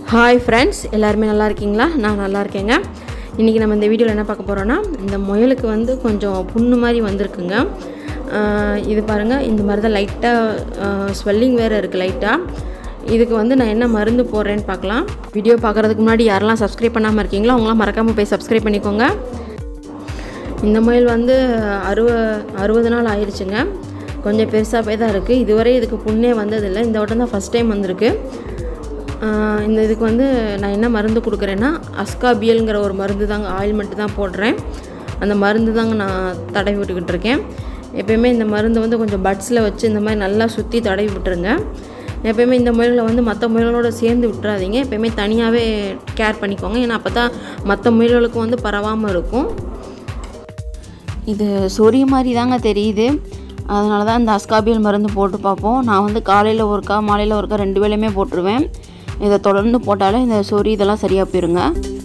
Hi friends, எல்லாருமே நல்லா இருக்கீங்களா? நான் நல்லா இருக்கேங்க. இன்றைக்கி நம்ம இந்த வீடியோவில் என்ன பார்க்க போகிறோன்னா, இந்த முயலுக்கு வந்து கொஞ்சம் புண்ணு மாதிரி வந்திருக்குங்க. இது பாருங்கள், இந்த மாதிரி தான் லைட்டாக ஸ்வெல்லிங் வேறு இருக்குது லைட்டாக. இதுக்கு வந்து நான் என்ன மருந்து போடுறேன்னு பார்க்கலாம். வீடியோ பார்க்குறதுக்கு முன்னாடி யாரெல்லாம் சப்ஸ்கிரைப் பண்ணாமல் இருக்கீங்களோ அவங்களாம் மறக்காமல் போய் சப்ஸ்கிரைப் பண்ணிக்கோங்க. இந்த முயல் வந்து 60 நாள் ஆயிடுச்சுங்க. கொஞ்சம் பெருசாகவே தான் இருக்குது. இதுவரை இதுக்கு புண்ணே வந்ததில்லை. இந்த வட்டம் தான் ஃபஸ்ட் டைம் வந்திருக்கு. இந்த இதுக்கு வந்து நான் என்ன மருந்து கொடுக்குறேன்னா, அஸ்காபியல்ங்கிற ஒரு மருந்து தாங்க, ஆயில்மெண்ட்டு தான் போடுறேன். அந்த மருந்து தாங்க நான் தடவி விட்டுக்கிட்டு இருக்கேன். எப்போயுமே இந்த மருந்து வந்து கொஞ்சம் பட்ஸில் வச்சு இந்த மாதிரி நல்லா சுற்றி தடவி விட்டுருங்க. எப்போயுமே இந்த முயல்களை வந்து மற்ற முயல்களோடு சேர்ந்து விட்டுறாதீங்க. எப்போயுமே தனியாகவே கேர் பண்ணிக்கோங்க. ஏன்னா அப்போ தான் மற்ற முயல்களுக்கும் வந்து பரவாமல் இருக்கும். இது சொறி மாதிரி தாங்க தெரியுது. அதனால தான் இந்த அஸ்காபியல் மருந்து போட்டு பார்ப்போம். நான் வந்து காலையில் ஒருக்கா மாலையில் ஒருக்கா 2 வேளையுமே போட்டுருவேன். இதை தொடர்ந்து போட்டாலே இந்த சொறி இதெல்லாம் சரியாக போயிருங்க.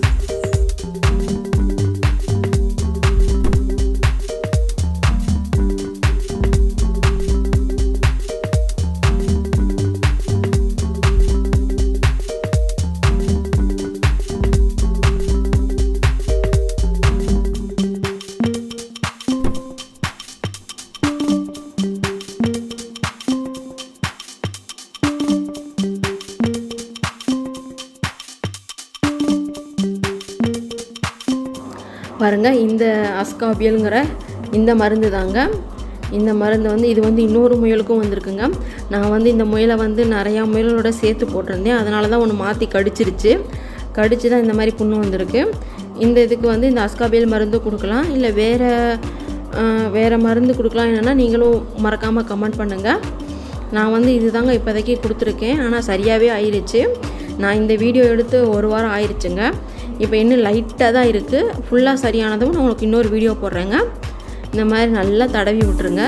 பாருங்கள், இந்த அஸ்காபியலுங்கிற இந்த மருந்து தாங்க. இந்த மருந்து வந்து இது வந்து இன்னொரு முயலுக்கும் வந்திருக்குங்க. நான் வந்து இந்த முயலை வந்து நிறையா முயலோட சேர்த்து போட்டிருந்தேன். அதனால தான் ஒன்று மாற்றி கடிச்சிருச்சு தான் இந்த மாதிரி புண்ணு வந்திருக்கு. இந்த இதுக்கு வந்து இந்த அஸ்காபியல் மருந்து கொடுக்கலாம், இல்லை வேறு மருந்து கொடுக்கலாம். என்னென்னா நீங்களும் மறக்காமல் கமெண்ட் பண்ணுங்கள். நான் வந்து இது தாங்க இப்போதைக்கு கொடுத்துருக்கேன். ஆனால் சரியாகவே ஆயிடுச்சு. நான் இந்த வீடியோ எடுத்து 1 வாரம் ஆயிடுச்சுங்க. இப்போ இன்னும் லைட்டாக தான் இருக்குது. ஃபுல்லாக சரியானதும் நான் உங்களுக்கு இன்னொரு வீடியோ போடுறேங்க. இந்த மாதிரி நல்லா தடவி விட்டுருங்க.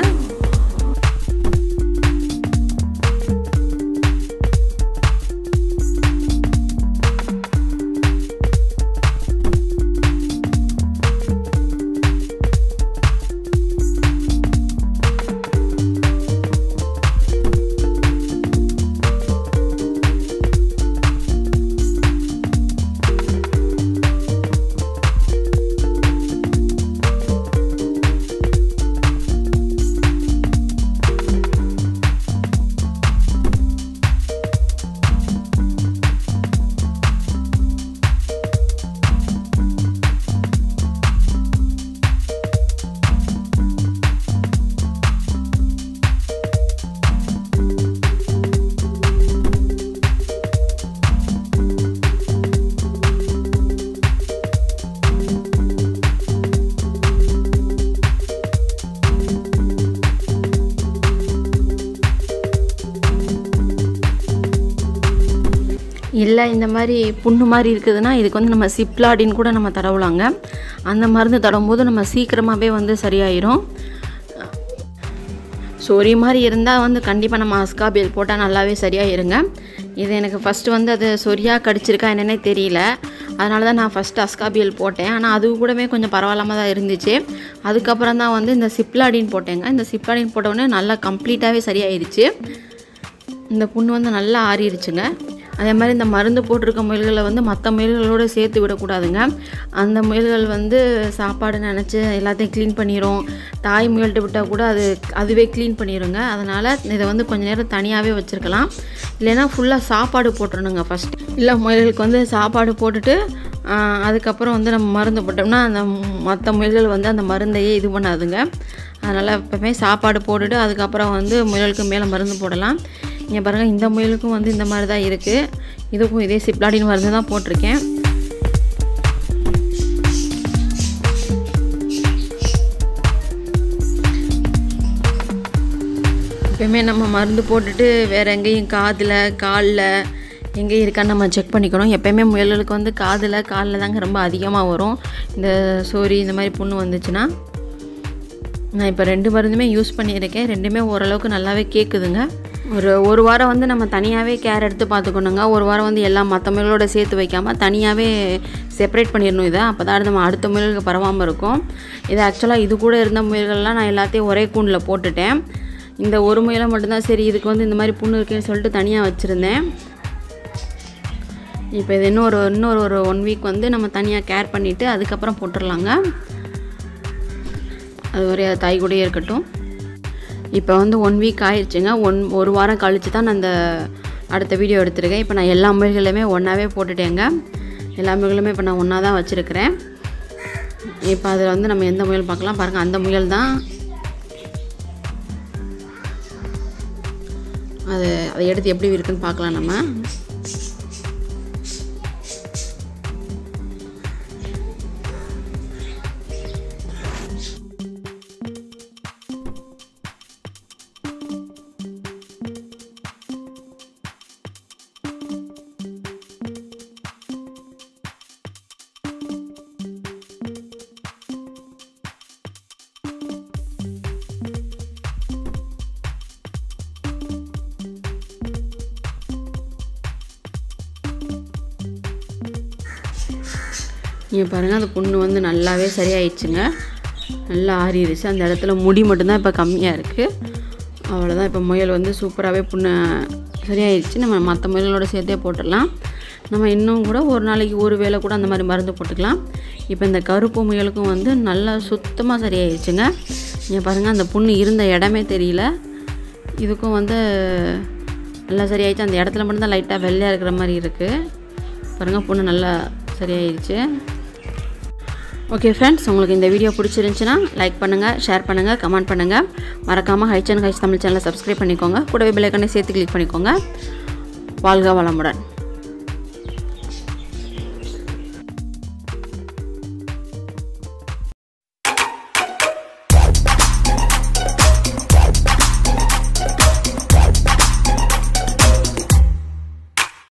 இல்லை, இந்த மாதிரி புண்ணு மாதிரி இருக்குதுன்னா இதுக்கு வந்து நம்ம சிப்லாடின்னு கூட நம்ம தடவலாங்க. அந்த மருந்து தடவும்போது நம்ம சீக்கிரமாகவே வந்து சரியாயிடும். சொறி மாதிரி இருந்தால் வந்து கண்டிப்பாக நம்ம அஸ்காபியல் போட்டால் நல்லாவே சரியாயிருங்க. இது எனக்கு ஃபஸ்ட்டு வந்து அது சொரியாக கடிச்சிருக்கா என்னன்னே தெரியல. அதனால தான் நான் ஃபஸ்ட்டு அஸ்காபியல் போட்டேன். ஆனால் அது கூடவே கொஞ்சம் பரவாயில்லாமல் தான் இருந்துச்சு. அதுக்கப்புறம் தான் வந்து இந்த சிப்லாடின் போட்டேங்க. இந்த சிப்லாடின் போட்டோடனே நல்லா கம்ப்ளீட்டாகவே சரியாயிருச்சு. இந்த புண்ணு வந்து நல்லா ஆறிடுச்சுங்க. அதே மாதிரி இந்த மருந்து போட்டிருக்க முயல்களை வந்து மற்ற முயல்களோடு சேர்த்து விடக்கூடாதுங்க. அந்த முயல்கள் வந்து சாப்பாடு நினச்சி எல்லாத்தையும் க்ளீன் பண்ணிடும். தாய் முயல்கிட்ட விட்டால் கூட அதுவே க்ளீன் பண்ணிடுங்க. அதனால் இதை வந்து கொஞ்சம் நேரம் தனியாகவே வச்சுருக்கலாம். இல்லைன்னா ஃபுல்லாக சாப்பாடு போட்டுருணுங்க ஃபஸ்ட். இல்லை, முயல்களுக்கு வந்து சாப்பாடு போட்டுட்டு அதுக்கப்புறம் வந்து நம்ம மருந்து போட்டோம்னா அந்த மற்ற முயல்கள் வந்து அந்த மருந்தையே இது பண்ணாதுங்க. அதனால் எப்போவுமே சாப்பாடு போட்டுட்டு அதுக்கப்புறம் வந்து முயலுக்கு மேலே மருந்து போடலாம். இங்கே பாருங்கள், இந்த முயலுக்கும் வந்து இந்த மாதிரி தான் இருக்குது. இதுக்கும் இதே சிப்லாடின் மருந்து தான் போட்டிருக்கேன். எப்பயுமே நம்ம மருந்து போட்டுட்டு வேறு எங்கேயும் காதில் காலில் எங்கேயும் இருக்கான்னு நம்ம செக் பண்ணிக்கணும். எப்போயுமே முயல்களுக்கு வந்து காலில் தாங்க ரொம்ப அதிகமாக வரும் இந்த சொறி இந்த மாதிரி புண்ணு வந்துச்சுன்னா. நான் இப்போ 2 மருந்துமே யூஸ் பண்ணியிருக்கேன். 2மே ஓரளவுக்கு நல்லாவே கேட்குதுங்க. ஒரு வாரம் வந்து நம்ம தனியாகவே கேர் எடுத்து பார்த்துக்கணுங்க. ஒரு வாரம் வந்து எல்லாம் மற்ற முயல்களோட சேர்த்து வைக்காமல் தனியாகவே செப்பரேட் பண்ணிடணும். இதை அப்போ தான் நம்ம அடுத்த முயல்களுக்கு பரவாமல் இருக்கும். இது ஆக்சுவலாக இது கூட இருந்த முயல்கள்லாம் நான் எல்லாத்தையும் ஒரே கூண்டில் போட்டுட்டேன். இந்த ஒரு முயலை மட்டும்தான் சரி இதுக்கு வந்து இந்த மாதிரி புண்ணு இருக்குன்னு சொல்லிட்டு தனியாக வச்சுருந்தேன். இப்போ இது இன்னொரு 1 வீக் வந்து நம்ம தனியாக கேர் பண்ணிவிட்டு அதுக்கப்புறம் போட்டுடலாங்க. அது ஒரே தாய் கூடயே இருக்கட்டும். இப்போ வந்து 1 வீக் ஆயிடுச்சுங்க. ஒரு வாரம் கழித்து தான் நான் அந்த அடுத்த வீடியோ எடுத்துருக்கேன். இப்போ நான் எல்லா முயல்களுமே ஒன்றாவே போட்டுட்டேங்க. எல்லா முயல்களுமே இப்போ நான் ஒன்றா தான் வச்சுருக்கிறேன். இப்போ அதில் வந்து நம்ம எந்த முயல் பார்க்கலாம் பாருங்கள். அந்த முயல் தான். அதை எடுத்து எப்படி இருக்குன்னு பார்க்கலாம் நம்ம. இங்கே பாருங்கள், அந்த புண்ணு வந்து நல்லாவே சரியாயிடுச்சுங்க. நல்லா ஆறிடுச்சு. அந்த இடத்துல முடி மட்டும்தான் இப்போ கம்மியாக இருக்குது. அவ்வளோதான். இப்போ முயல் வந்து சூப்பராகவே புண்ணு சரியாயிடுச்சு. நம்ம மற்ற முயலோட சேர்த்தே போட்டுடலாம். நம்ம இன்னும் கூட ஒரு நாளைக்கு ஒரு வேளை கூட அந்த மாதிரி மருந்து போட்டுக்கலாம். இப்போ இந்த கருப்பு முயலுக்கும் வந்து நல்லா சுத்தமாக சரியாயிடுச்சுங்க. இங்கே பாருங்கள், அந்த புண்ணு இருந்த இடமே தெரியல. இதுக்கும் வந்து நல்லா சரியாயிடுச்சு. அந்த இடத்துல மட்டும்தான் லைட்டாக வெள்ளையாக இருக்கிற மாதிரி இருக்குது. பாருங்கள், புண்ணு நல்லா சரியாயிடுச்சு. ஓகே ஃப்ரெண்ட்ஸ், உங்களுக்கு இந்த வீடியோ பிடிச்சிருந்துச்சுன்னா லைக் பண்ணுங்கள், ஷேர் பண்ணுங்கள், கமெண்ட் பண்ணுங்கள். மறக்காமல் H&H தமிழ் சேனலை சப்ஸ்கிரைப் பண்ணிக்கோங்க. கூடவே பெல் ஐகானை சேர்த்து கிளிக் பண்ணிக்கோங்க. வாழ்க வளமுடன்.